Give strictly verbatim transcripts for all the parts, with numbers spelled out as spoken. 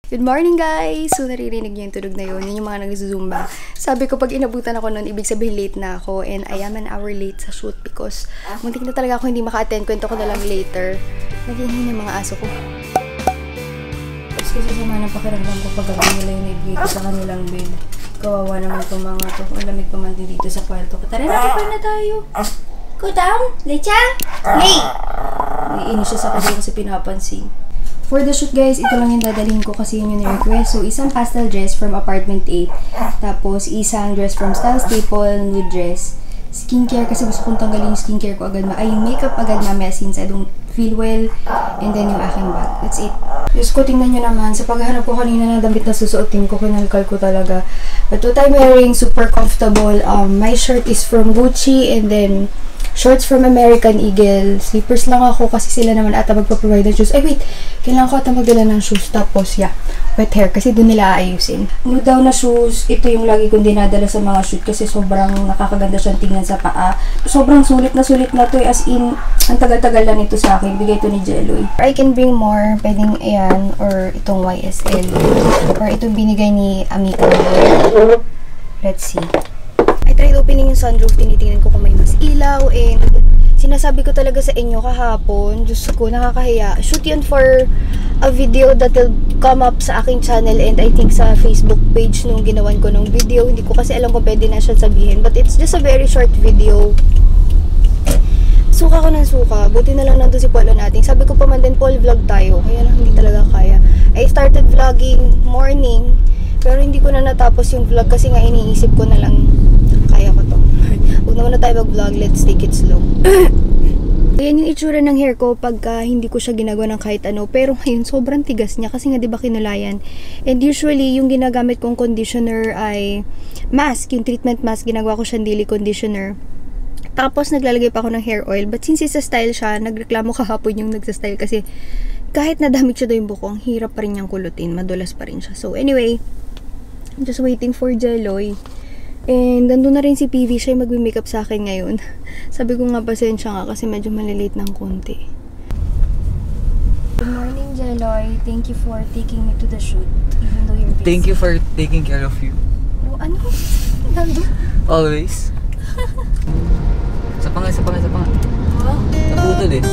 Good morning, guys! So, naririnig niyo yung tunog na yun. Yun yung mga nag-zumba. Sabi ko, pag inabutan ako nun, ibig sabihin late na ako. And I am an hour late sa shoot because muntik na talaga ako hindi maka-attend. Kwento ko na lang later. Naghihingi ng mga aso ko. Tapos kasi sama ng pakiramdam ko pag gabi nila yung ibigay ko sa kanilang bed. Kawawa naman itong mga to. Ang lamig pa man din dito sa kwarto ko. Tara, nakapal na tayo! Go down! Lechang! Lay! Naiinis siya sa kasi kasi pinapansin. For the shoot, guys, ito lang yung dadalhin ko kasi yun yung request. So, isang pastel dress from Apartment eight. Tapos, isang dress from Style Staple, nude dress. Skincare, kasi gusto kong tanggalin yung skincare ko agad. Ay, yung makeup agad mamaya since I don't feel well. And then, yung aking bag. That's it. Diyos ko, tingnan nyo naman. Sa paghanap ko kanina ng damit na susuotin ko, kinalkal ko talaga. But what I'm wearing, super comfortable. Um, my shirt is from Gucci and then shorts from American Eagle. Slippers lang ako kasi sila naman ata magpa-provide ng shoes. Ay, wait! Kailangan ko ata magdala ng shoes. Tapos, yeah, wet hair kasi doon nila aayusin. Nude daw na shoes. Ito yung lagi kong dinadala sa mga shoot kasi sobrang nakakaganda siyang tingnan sa paa. Sobrang sulit na sulit na to. As in, ang tagal-tagal lang ito sa akin. Bigay ito ni Jelloy. I can bring more. Pwedeng ayan or itong Y S L. Or itong binigay ni Amika. Let's see. I tried opening yung sunroof, tinitingnan ko kung may mas ilaw, and sinasabi ko talaga sa inyo kahapon, Diyos ko, nakakahiya. Shoot yun for a video that will come up sa aking channel and I think sa Facebook page nung ginawan ko ng video. Hindi ko kasi alam kung pwede na siya sabihin, but it's just a very short video. Suka ko ng suka. Buti na lang nandun si Paul natin. Sabi ko pa man din, Paul, vlog tayo. Kaya lang hindi talaga kaya. I started vlogging morning, pero hindi ko na natapos yung vlog kasi nga iniisip ko na lang kaya ko to. Huwag naman na tayo mag-vlog. Let's take it slow. Ayan yung itsura ng hair ko pagka hindi ko siya ginagawa ng kahit ano. Pero ngayon, sobrang tigas niya kasi nga diba kinulayan. And usually, yung ginagamit kong conditioner ay mask. Yung treatment mask, ginagawa ko siyang daily conditioner. Tapos, naglalagay pa ako ng hair oil. But since isa style siya, nagreklamo kahapon yung nagsa-style kasi kahit nadamit siya daw yung buko, ang hirap pa rin niyang kulutin. Madulas pa rin siya. So, anyway, I'm just waiting for Jelloy. And nandun na rin si P V, siya yung mag-makeup sa akin ngayon. Sabi ko nga, pasensya nga kasi medyo malilate ng konti. Good morning, Jelloy. Thank you for taking me to the shoot, even though you're busy. Thank you for taking care of you. Oh, ano? Nandun? Always. Sa panga, sa panga, sa panga. Oh? Naputol eh.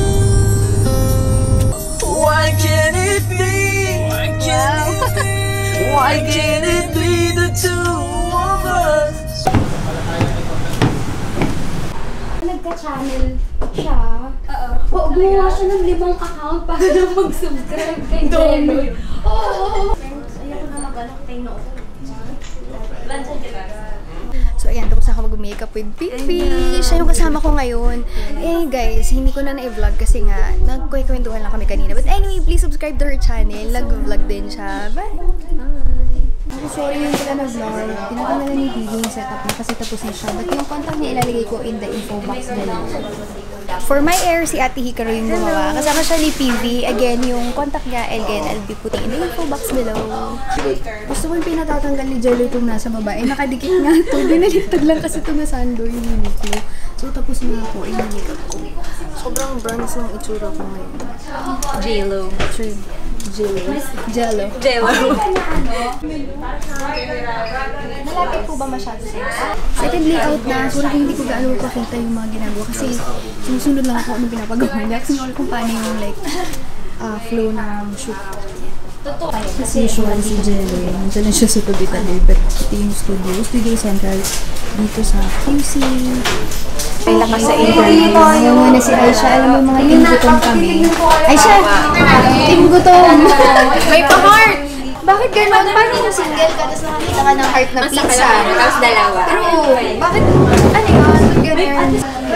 Why can't it be? Why can't it be? Why can't it be the two of us? Nagka-channel siya. Oo. Oo, gumawa siya ng limang account para na mag-subscribe kay Jelloy. Oo. Ayoko na mag-alak tayo na ako. Lansan ka lang. So, ayan, tapos ako mag-makeup with Pipi. Siya yung kasama ko ngayon. Eh, guys, hindi ko na na-vlog kasi nga, nagkwekwentuhan lang kami kanina. But anyway, please subscribe to her channel. Nag-vlog din siya. Bye! Ako, sorry yung sila na vlog. Pinakala na ni Bibi yung setup niya kasi tapos na siya. But yung contact niya ilalagay ko in the info box below. For my hair, si Ate Hikaru yung gumawa. Kasama siya ni P V. Again, yung contact niya, again, I'll be putting in the info box below. Gusto ko yung pinatatanggal ni Jello itong nasa baba. Eh, nakadikit nga ito. Dinalitag lang kasi ito na sando yung Uniqlo. So, tapos na ako. I-makeup ko. Sobrang bronze ng itsura ko ngayon. Jello. True. Jello. Jello. Jello. Malapit po ba masyado sa'yo? Second layout na. Sorry kung hindi ko gaano pakita yung mga ginagawa. Kasi sumusunod lang ako anong pinapagawa niya. Kasi nga kung paano yung like, uh, flow ng shoot. Kasi usual si Jello. Nandiyan na siya sa tabi-tabi. But ito yung studio. Studio Central. Dito sa Q C. May lakas sa interview. Ngayon muna si Aisha. Alam mo yung mga team gutom kami. Aisha! Team gutom! May pa-heart! Bakit gano'n? Paano yung single ka tapos nakakita ka ng heart na pizza? Tapos dalawa. True! Bakit? Ano yun? Ganun.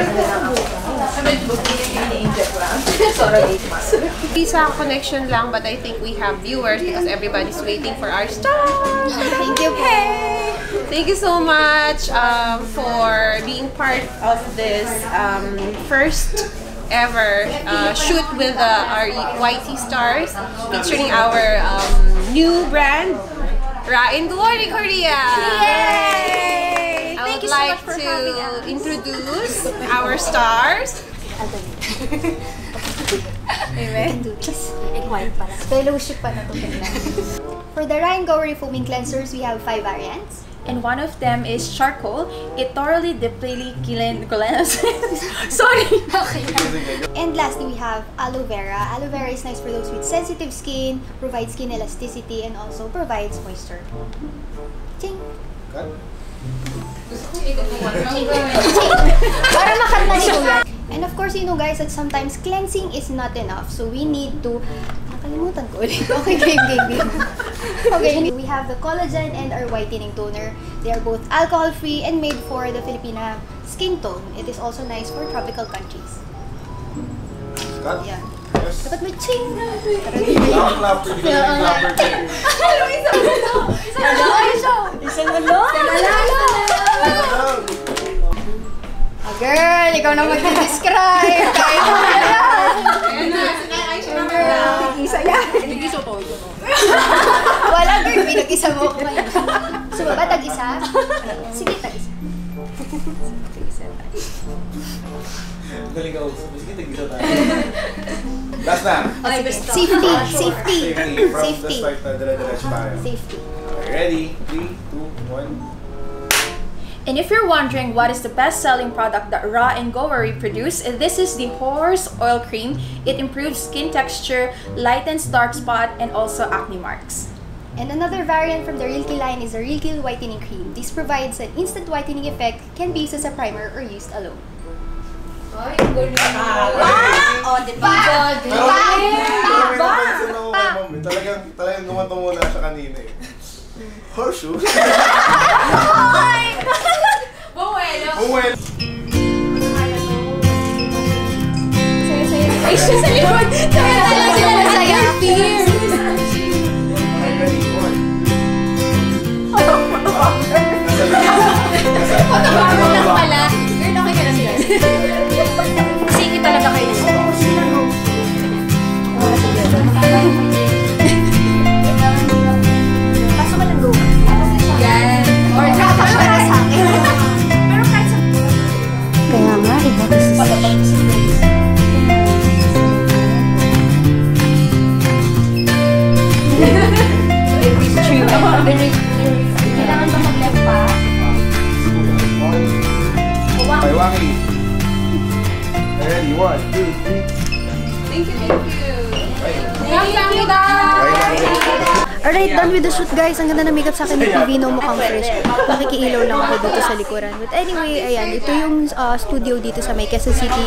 Visa connection lang, but I think we have viewers because everybody's waiting for our star. Thank you po. Hey! Thank you so much um, for being part of this um, first ever uh, shoot with uh, our Y T stars, featuring our um, new brand, Rain Glory Korea. Yay! I Thank would you so like much for to having us. introduce our stars. Amen. Do this. Egg white pala. Fellowship pa na ito. For the Ryan Gowery Foaming Cleansers, we have five variants. And one of them is charcoal. It thoroughly deeply cleanses. Sorry. Okay. And lastly, we have aloe vera. Aloe vera is nice for those with sensitive skin, provides skin elasticity, and also provides moisture. Ching! Para makanta ni Kuya. And of course, you know guys, that sometimes cleansing is not enough. So we need to... Nakalimutan ko ulit. Okay, game, game, game. Okay, we have the collagen and our whitening toner. They are both alcohol-free and made for the Filipina skin tone. It is also nice for tropical countries. Cut? Yeah. Yes. Dapat may ching! Clap, clap, hindi ka lang clapper check. Isang ano? Oh, girl, ikaw na mag-describe. Kaya mo na yan. Pinag-isa yan. Pinag-isa ko. Wala, girl. Pinag-isa mo ko kayo. So, ba, tag-isa? Sige, tag-isa. Tag-isa tayo. Galing ka usap. Sige, tag-isa tayo. Last na. Safety, safety. From the Safety. start na dire-diretso tayo. Safety. Okay, ready? three, two, one. And if you're wondering what is the best-selling product that Ra and Gowery produce, this is the Horse Oil Cream. It improves skin texture, lightens dark spot, and also acne marks. And another variant from the Real Kill line is the Real Kill Whitening Cream. This provides an instant whitening effect, can be used as a primer or used alone. Ay, gulo. Wow! Oh, di ba? Di Pero, ba? pero may napansin ako kay Ma'am. eh. Talagang, talagang gumatong muna siya kanina eh. Horseshoe? Buwelo. Buwel! Saya-saya. Ay, siya sa likod! Saya-saya sila masaya. Okay, ready? One. Nasa likod. Bago lang pala. Girl, okay ka na sila. Sige talaga kayo. Pasok ka lang, go. Yan. Or dapat para sa akin. Pero kahit sa... Kaya nga, iba kasi kailangan ba mag-left pa? Okay, Waki. Ready? One, two, three. Thank you, thank you. Thank you, guys. Alright, done with the shoot guys. Ang ganda na makeup sa akin ni Pivino, mukhang fresh. Nakikiilaw lang ako dito sa likuran. But anyway, ayan, ito yung uh, studio dito sa may Quezon City.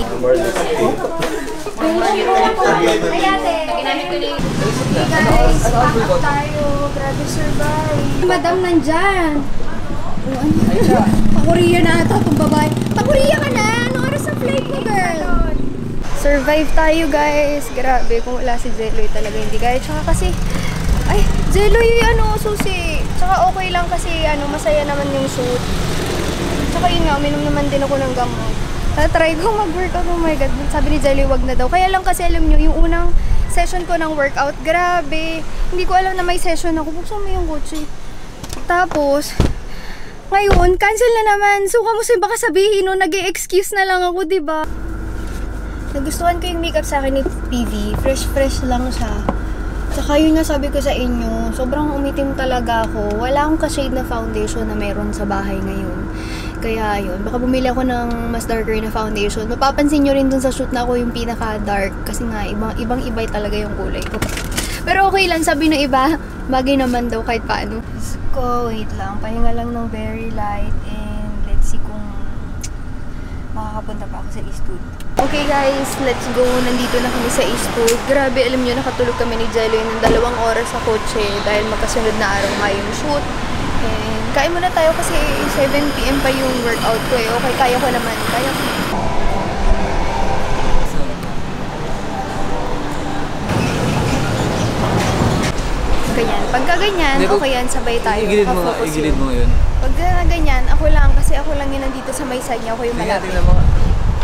Ginamit ko na yung... Hey guys, pack up tayo. Grabe survive. Madam nandyan. Oh, ano? Pa-Korea na ata itong babae. Pa-Korea ka na! Anong oras sa flight mo, girl? Survive tayo guys. Grabe, kung wala si Zeloy talaga hindi kaya. Tsaka kasi, ay, Zeloy, ano, susi. Tsaka okay lang kasi, ano, masaya naman yung shoot. Tsaka yun nga, uminom naman din ako ng gamot. Try ko mag-workout, oh my god. Sabi ni Zeloy, wag na daw. Kaya lang kasi alam nyo, yung unang session ko ng workout, grabe. Hindi ko alam na may session ako. Buksan mo yung kotse. Tapos, ngayon, cancel na naman. So, kamusta baka sabihin, no, nag-e-excuse na lang ako, diba? Nagustuhan ko yung makeup sa akin ni P V. Fresh-fresh lang siya. Tsaka yun nga sabi ko sa inyo, sobrang umitim talaga ako. Wala akong ka-shade na foundation na meron sa bahay ngayon. Kaya yun, baka bumili ako ng mas darker na foundation. Mapapansin nyo rin dun sa shoot na ako yung pinaka-dark. Kasi nga, ibang, ibang ibay talaga yung kulay ko. Pero okay lang, sabi ng iba, bagay naman daw kahit paano. Ko, wait lang. Pahinga lang ng very light and let's see kung makakapunta pa ako sa Eastwood. Okay guys, let's go. Nandito na kami sa Eastwood. Grabe, alam nyo, nakatulog kami ni Jeloy ng dalawang oras sa kotse dahil magkasunod na araw nga yung shoot. And kain muna tayo kasi seven p m pa yung workout ko eh. Okay, kaya ko naman. Kaya ko. Ganyan. Pagka ganyan, okay yan, sabay tayo. Igilid mo nga, igilid mo yun. Pagka ganyan, ako lang, kasi ako lang yun nandito sa may side niya, ako yung Tingnan, malapit. tingnan mo nga.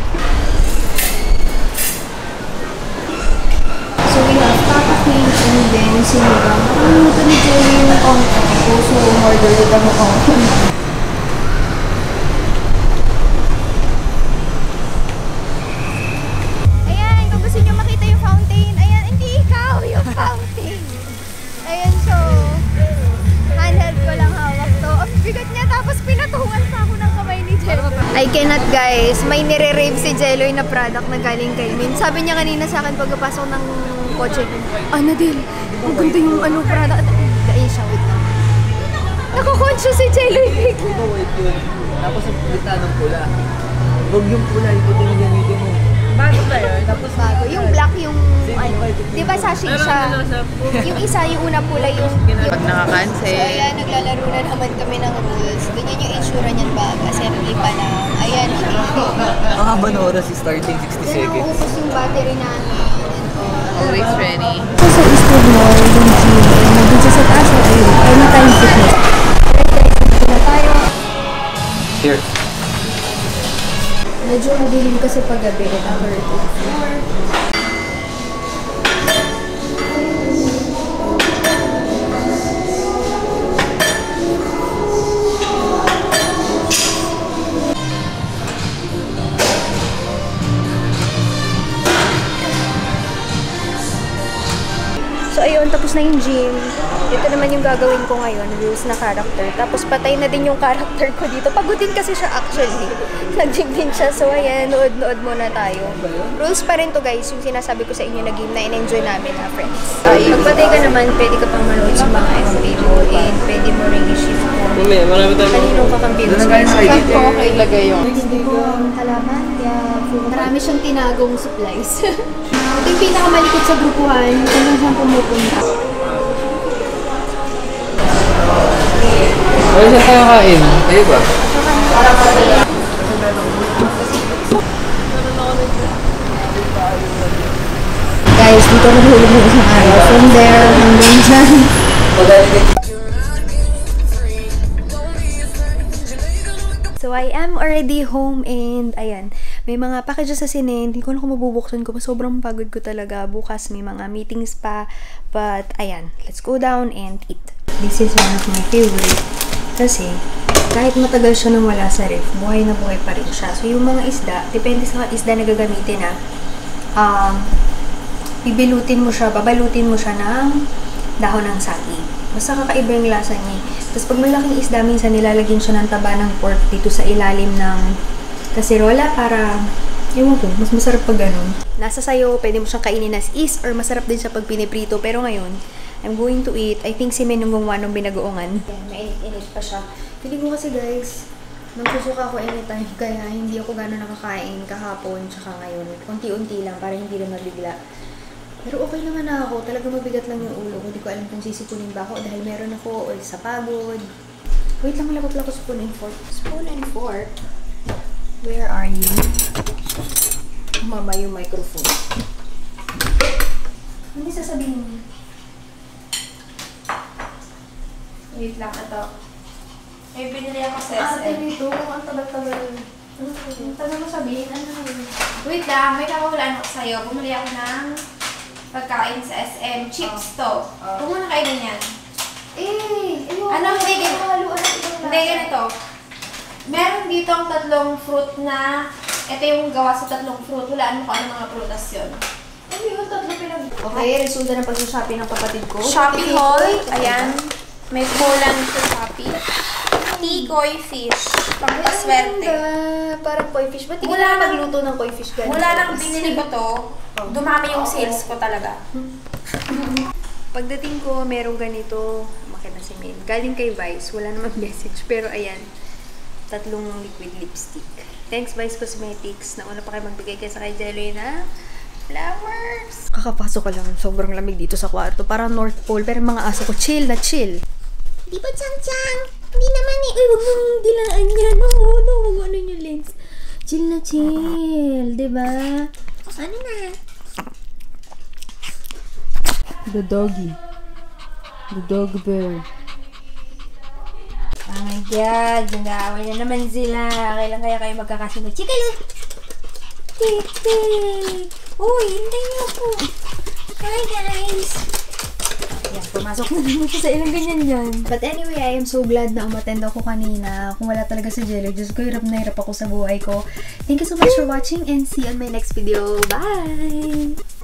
So we have Papa King and then sinigang. Nakalimutan ni Jelly yung contact ko, so order ulit ako contact. Ayan, kung gusto nyo makita yung guys, may nire-rave si Jelloy na product na galing kay Min. Sabi niya kanina sa akin pagkapasok ng kotse, ano din, ang ganda yung ano product. Dahil siya, wait lang. Nakakonsyo si Jelloy. Tapos ang pulita ng pula. Huwag yung pula, ito din yung gamitin mo. Bago ba yun? Tapos bago. Yung black yung, ano, di ba sashi siya? Yung isa, yung una pula yung... Pag nakakansel. So ayan, naglalaro na naman kami ng rules. Ganyan yung itsura niyan ba? Kasi naglipa na. Ayan, Ang haba na oras is starting sixty yan seconds. naubos yung battery namin. Always ready. So sa Eastwood Mall, yung gym, and nandun siya sa taas na ayun, Anytime Fitness. Alright guys, nandun na tayo. Here. Medyo madilim kasi paggabi at number four. So ayun, tapos na yung gym. Ito naman yung gagawin ko ngayon, rules na character. Tapos patay na din yung character ko dito. Pagod din kasi siya actually. Nag-gym din siya. So ayan, nood-nood muna tayo. Rules pa rin to guys, yung sinasabi ko sa inyo na game na in-enjoy namin ha, friends. Pag patay ka naman, pwede ka pang manood sa mga F B mo and pwede mo rin i-shift mo. Mamaya, marami tayo. Kaninong kakampi mo. Saan ko ako ilagay yung? Hindi ko ang halaman, kaya marami siyang tinagong supplies. Ito yung pinakamalikot sa grupuhan, kung saan siyang pumupunta. Ano siya tayo kain? Tayo ba? Guys, dito naghulog ng isang araw. From there, hanggang dyan. So, I am already home and ayan, may mga packages sa sine. Hindi ko na kung mabubuksan ko. Sobrang pagod ko talaga. Bukas may mga meetings pa. But, ayan, let's go down and eat. This is one of my favorite. Kasi, kahit matagal siya nang wala sa ref, buhay na buhay pa rin siya. So, yung mga isda, depende sa isda na gagamitin na, um, bibilutin mo siya, babalutin mo siya ng dahon ng saging. Basta kakaiba yung lasa niya. Tapos pag malaking isda, minsan nilalagyan siya ng taba ng pork dito sa ilalim ng kasirola para, ewan ko, mas masarap pag ganun. Nasa sayo, pwede mo siyang kainin as is or masarap din siya pag piniprito. Pero ngayon, I'm going to eat. I think si Min yung gumawa ng binagoongan. Yan, mainit-init pa siya. Feeling ko kasi guys, nagsusuka ako anytime. Kaya hindi ako gano'n nakakain kahapon tsaka ngayon. Unti-unti lang para hindi rin mabigla. Pero okay naman na ako. Talaga mabigat lang yung ulo ko. Hindi ko alam kung sisipunin ba ako dahil meron ako o sa pagod. Wait lang, malapot lang ko spoon and fork. Spoon and fork? Where are you? Mama yung microphone. Hindi sasabihin mo. Wait lang, ito. May binili ako sa S M. Ate nito, ang tagal-tagal. Ang tagal mo sabihin, ano? Wait lang, may kakawalaan ako sa'yo. Bumili ako ng pagkain sa S M. Chips to. Kung mo na kainin yan. Eh, ayun. Ano, hindi ganito. Haluan ng ibang Hindi, ganito. Meron dito ang tatlong fruit na, ito yung gawa sa tatlong fruit. Hulaan mo kung ano mga prutas yun. Ano yun? Tatlo pinag... Okay, resulta ng pag-shopping ng kapatid ko. Shopee haul. Ayan. May kulang sa Shopee. Tikoy fish. Pangpaswerte. Ganda. Parang koi fish. Ba't hindi Wala ka nang- magluto ng koi fish ganun? Mula nang binili ko to, dumami yung sales ko talaga. Pagdating ko, merong ganito. Makina si Min. Galing kay Vice. Wala namang message. Pero ayan. Tatlong liquid lipstick. Thanks, Vice Cosmetics. Nauna pa kayo magbigay kayo sa kay Jelly na flowers. Kakapasok ko lang. Sobrang lamig dito sa kwarto. Parang North Pole. Pero mga aso ko, chill na chill. Di ba, Chang-Chang? Hindi naman eh. Uy, huwag mong dilaan yan. Oo, no, huwag mo ano yung lens. Chill na chill. Diba? Ano na? The doggy. The dog bear. Oh my God. Nag-aaway na naman sila. Kailan kaya kayo magkakasunod? Chika lang! Tik-tik! Uy, hintay niyo po. Hi guys! Yan, pumasok na naman siya sa ilang ganyan yan. But anyway, I am so glad na umattend ako kanina. Kung wala talaga si Jelly, Diyos ko, hirap na hirap ako sa buhay ko. Thank you so much for watching and see you on my next video. Bye!